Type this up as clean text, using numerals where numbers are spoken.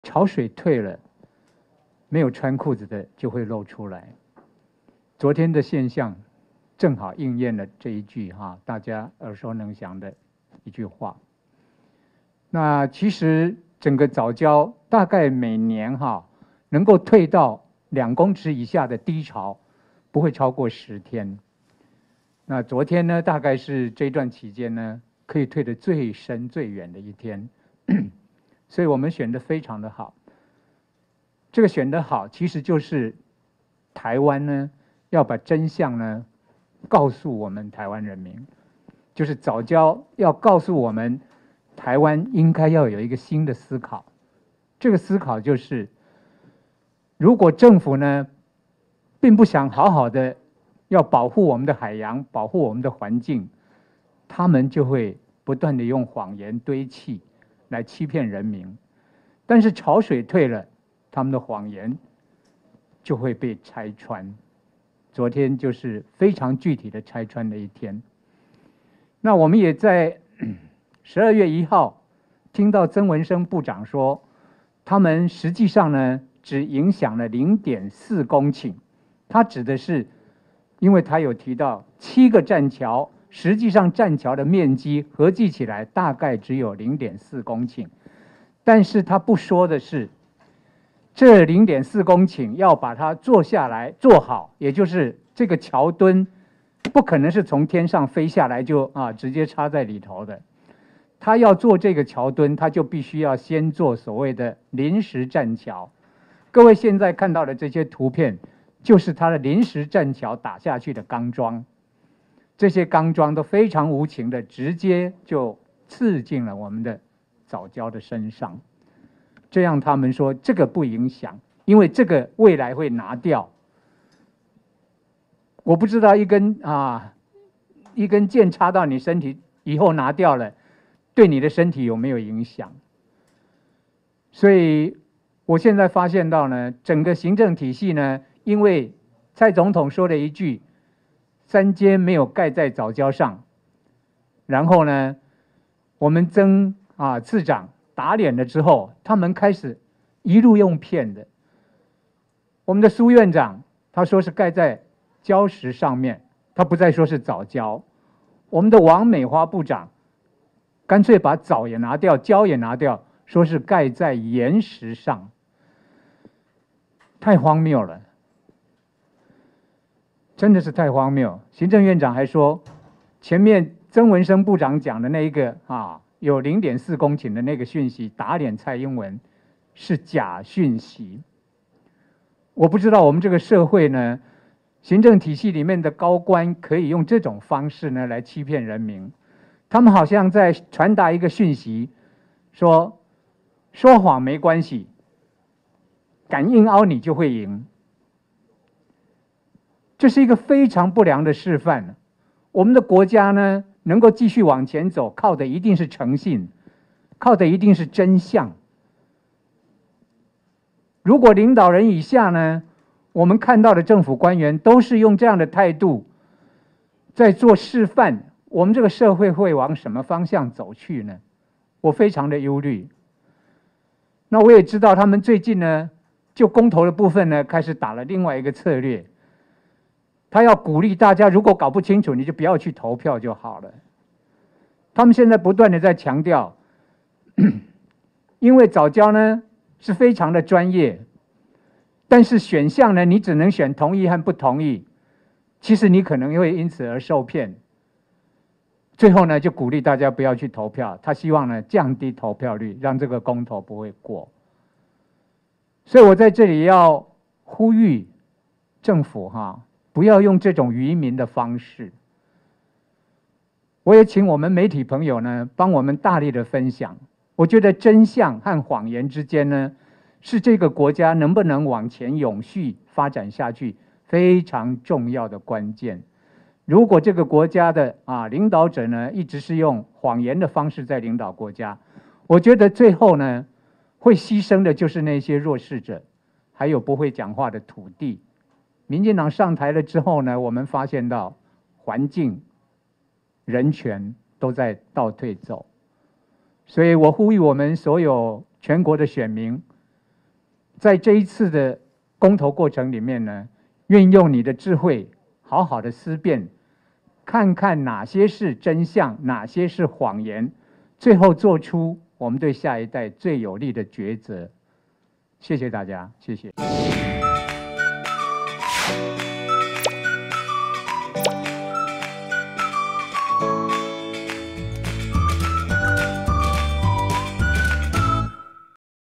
潮水退了，没有穿裤子的就会露出来。昨天的现象正好应验了这一句大家耳熟能详的一句话。那其实整个藻礁大概每年能够退到2公尺以下的低潮，不会超过10天。那昨天呢，大概是这段期间呢，可以退得最深最远的一天，所以我们选得非常的好。这个选得好，其实就是台湾呢要把真相呢告诉我们台湾人民，就是藻礁要告诉我们，台湾应该要有一个新的思考。这个思考就是，如果政府呢并不想好好的要保护我们的海洋，保护我们的环境，他们就会不断的用谎言堆砌来欺骗人民。但是潮水退了，他们的谎言就会被拆穿。昨天就是非常具体的拆穿的一天。那我们也在12月1号听到曾文生部长说，他们实际上呢只影响了0.4公顷。他指的是，因为他有提到7个栈桥，实际上栈桥的面积合计起来大概只有0.4公顷，但是他不说的是，这0.4公顷要把它做下来做好，也就是这个桥墩不可能是从天上飞下来就直接插在里头的。他要做这个桥墩，他就必须要先做所谓的临时栈桥。各位现在看到的这些图片，就是他的临时栈桥打下去的钢桩。这些钢桩都非常无情的直接就刺进了我们的藻礁的身上。这样他们说这个不影响，因为这个未来会拿掉。我不知道一根箭插到你身体以后拿掉了，对你的身体有没有影响？所以我现在发现到呢，整个行政体系呢，因为蔡总统说了一句3阶没有盖在藻礁上，然后呢我们曾次长打脸了之后，他们开始一路用骗的。我们的苏院长他说是盖在礁石上面，他不再说是藻礁。我们的王美花部长干脆把藻也拿掉，礁也拿掉，说是盖在岩石上，太荒谬了，真的是太荒谬。行政院长还说，前面曾文生部长讲的那一个有0.4公顷的那个讯息打脸蔡英文是假讯息。我不知道我们这个社会呢，行政体系里面的高官可以用这种方式呢来欺骗人民。他们好像在传达一个讯息，说谎没关系，敢硬凹你就会赢。这是一个非常不良的示范。我们的国家呢能够继续往前走，靠的一定是诚信，靠的一定是真相。如果领导人以下呢，我们看到的政府官员都是用这样的态度在做示范，我们这个社会会往什么方向走去呢？我非常的忧虑。那我也知道他们最近呢，就公投的部分呢，开始打了另外一个策略。他要鼓励大家，如果搞不清楚，你就不要去投票就好了。他们现在不断的在强调，因为藻礁呢是非常的专业，但是选项呢，你只能选同意和不同意，其实你可能会因此而受骗。最后呢，就鼓励大家不要去投票，他希望呢降低投票率，让这个公投不会过。所以我在这里要呼吁政府不要用这种愚民的方式。我也请我们媒体朋友呢帮我们大力的分享。我觉得真相和谎言之间呢，是这个国家能不能往前永续发展下去非常重要的关键。如果这个国家的领导者呢一直是用谎言的方式在领导国家，我觉得最后呢会牺牲的就是那些弱势者，还有不会讲话的土地。民进党上台了之后呢，我们发现到环境、人权都在倒退走。所以我呼吁我们所有全国的选民， 在这一次的公投过程里面呢，运用你的智慧，好好的思辨，看看哪些是真相，哪些是谎言，最后做出我们对下一代最有利的抉择。谢谢大家，谢谢。